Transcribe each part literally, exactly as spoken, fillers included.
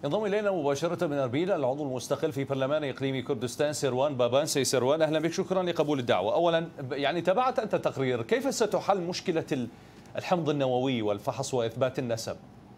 ينضم الينا مباشره من اربيل العضو المستقل في برلمان اقليم كردستان سروان بابان. سي سروان، اهلا بك، شكرا لقبول الدعوه. اولا يعني تابعت انت تقرير، كيف ستحل مشكله الحمض النووي والفحص واثبات النسب؟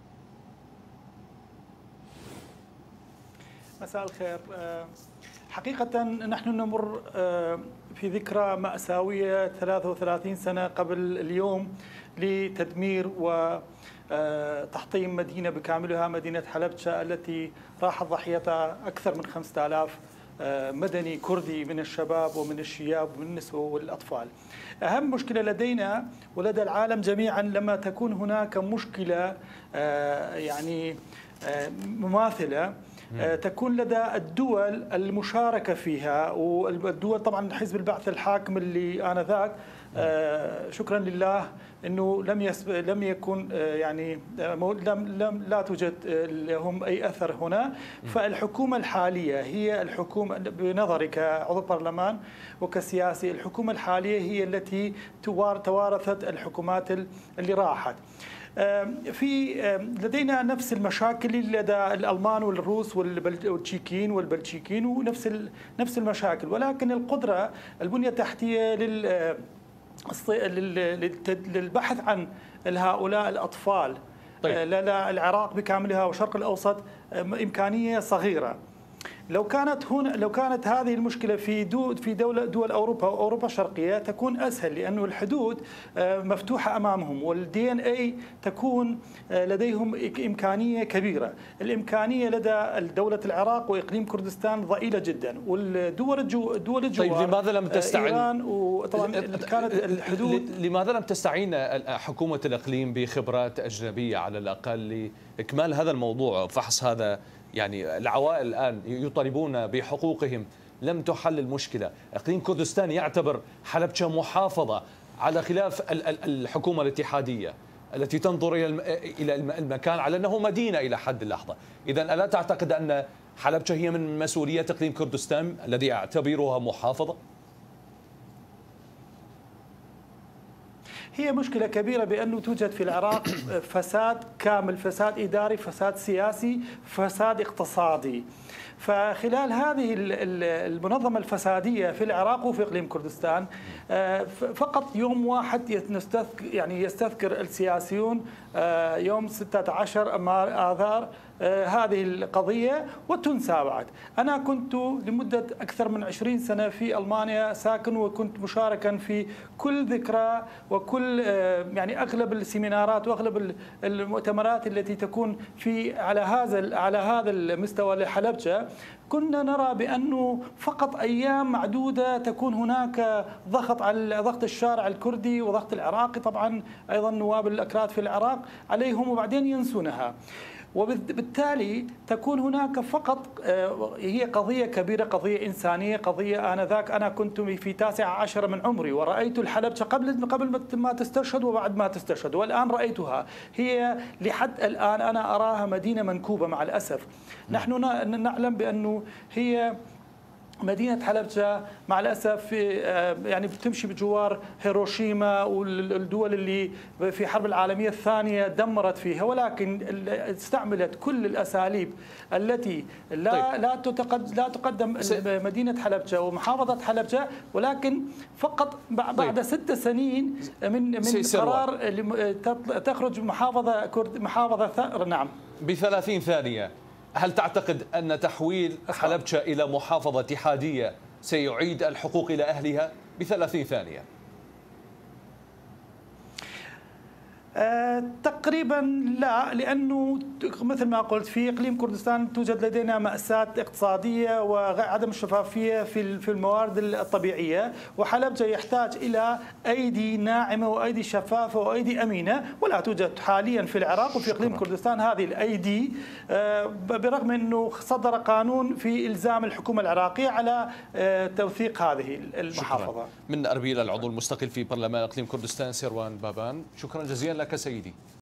مساء الخير. حقيقة نحن نمر في ذكرى مأساوية ثلاث وثلاثين سنة قبل اليوم لتدمير وتحطيم مدينة بكاملها، مدينة حلبجة، التي راح ضحيتها أكثر من خمسة آلاف مدني كردي من الشباب ومن الشياب ومن النسوة والأطفال. أهم مشكلة لدينا ولدى العالم جميعا لما تكون هناك مشكلة يعني مماثلة تكون لدى الدول المشاركة فيها، والدول طبعا حزب البعث الحاكم اللي آنذاك شكرا لله انه لم يسب... لم يكن يعني لم لم لا توجد لهم اي اثر هنا. فالحكومه الحاليه هي الحكومه بنظري كعضو برلمان وكسياسي، الحكومه الحاليه هي التي توارثت الحكومات اللي راحت. في لدينا نفس المشاكل لدى الالمان والروس والتشيكيين والبلجيكيين، ونفس نفس المشاكل، ولكن القدره البنيه التحتيه لل للبحث عن هؤلاء الأطفال طيب. للعراق بكاملها والشرق الأوسط إمكانية صغيرة. لو كانت هنا لو كانت هذه المشكله في دول في دوله دول اوروبا واوروبا الشرقيه تكون اسهل، لانه الحدود مفتوحه امامهم، والدي ان اي تكون لديهم امكانيه كبيره. الامكانيه لدى دوله العراق واقليم كردستان ضئيله جدا، والدول الجو دول الجوار طيب لماذا لم تستعين ايران وطبعا كانت الحدود لماذا لم تستعين حكومه الاقليم بخبرات اجنبيه على الاقل لاكمال هذا الموضوع، فحص هذا؟ يعني العوائل الآن يطالبون بحقوقهم، لم تحل المشكلة. إقليم كردستان يعتبر حلبجة محافظة على خلاف الحكومة الاتحادية التي تنظر إلى المكان على أنه مدينة إلى حد اللحظة. إذن ألا تعتقد أن حلبجة هي من مسؤولية إقليم كردستان الذي أعتبرها محافظة؟ هي مشكلة كبيرة بأنه توجد في العراق فساد كامل، فساد إداري، فساد سياسي، فساد اقتصادي. فخلال هذه المنظمة الفسادية في العراق وفي إقليم كردستان فقط يوم واحد يعني يستذكر السياسيون يوم ستة عشر آذار هذه القضية وتنسى بعد. أنا كنت لمدة أكثر من عشرين سنة في ألمانيا ساكن، وكنت مشاركا في كل ذكرى وكل يعني أغلب السيمينارات وأغلب المؤتمرات التي تكون في على هذا على هذا المستوى لحلبجة. كنا نرى بأنه فقط أيام معدودة تكون هناك ضغط على ضغط الشارع الكردي وضغط العراقي، طبعا أيضا نواب الأكراد في العراق عليهم، وبعدين ينسونها. وبالتالي تكون هناك فقط هي قضية كبيرة، قضية إنسانية، قضية آنذاك أنا كنت في تاسع عشر من عمري ورأيت الحلبجة قبل قبل ما تستشهد وبعد ما تستشهد، والآن رأيتها. هي لحد الآن أنا أراها مدينة منكوبة مع الأسف. نحن نعلم بأنه هي مدينة حلبجة مع الأسف يعني بتمشي بجوار هيروشيما والدول اللي في الحرب العالمية الثانية دمرت فيها، ولكن استعملت كل الأساليب التي لا طيب. لا تقدم لا تقدم مدينة حلبجة ومحافظة حلبجة، ولكن فقط بعد طيب. ست سنين من من قرار تخرج محافظة كرد محافظة ثأر. نعم، بثلاثين ثانية. هل تعتقد أن تحويل حلبجة إلى محافظة اتحادية سيعيد الحقوق إلى أهلها؟ بثلاثين ثانية. أه تقريبا لا، لأنه مثل ما قلت في إقليم كردستان توجد لدينا مأساة اقتصادية وعدم الشفافية في في الموارد الطبيعية، وحلبجة يحتاج إلى أيدي ناعمة وأيدي شفافة وأيدي أمينة، ولا توجد حاليا في العراق وفي إقليم كردستان هذه الأيدي، أه برغم أنه صدر قانون في إلزام الحكومة العراقية على أه توثيق هذه المحافظة. شكرا. من أربيل العضو المستقل في برلمان إقليم كردستان سروان بابان، شكرا جزيلا لك سيدي.